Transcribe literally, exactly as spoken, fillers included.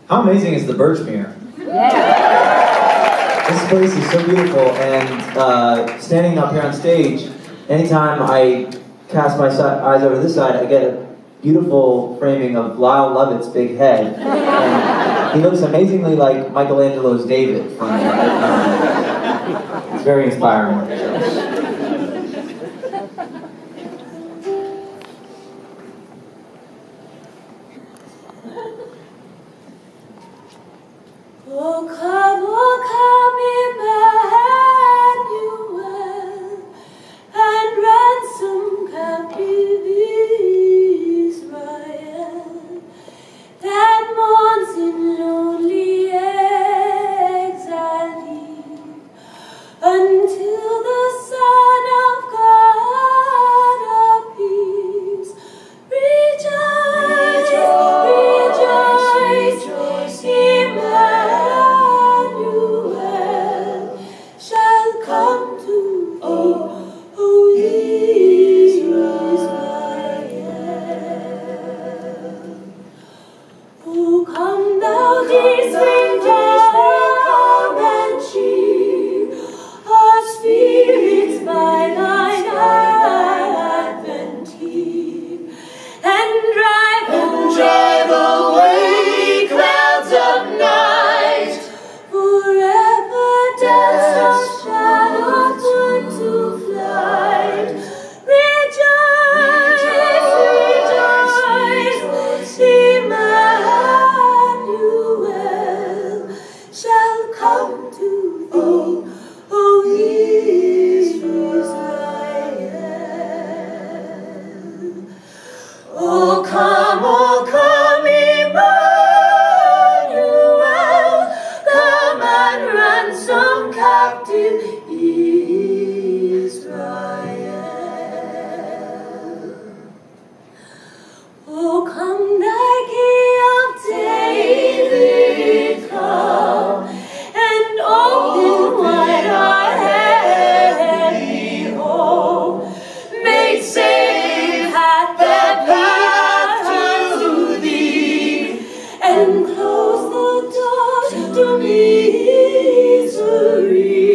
How amazing is the Birchmere? Yeah. This place is so beautiful, and uh, standing up here on stage, anytime I cast my si eyes over this side, I get a beautiful framing of Lyle Lovett's big head. And he looks amazingly like Michelangelo's David from uh, It's very inspiring. Oh come, oh come, Emmanuel, and ransom captive Israel, that mourns in lonely exile until the Son of God appears. Rejoice, rejoice, rejoice, Emmanuel shall come to thee, O Israel. Oh, come thou dear spring, come and cheer our spirits by thine advent here, and drive, and drive away clouds of night, forever death's shadow turn to flight. Rejoice, rejoice, Emmanuel shall come to thee, O Israel. Oh come, oh come, Emmanuel, come and ransom captive Israel. Oh come, thy King of David, come and open wide our heavenly home. Make safe hath the path to thee, and close the door to misery.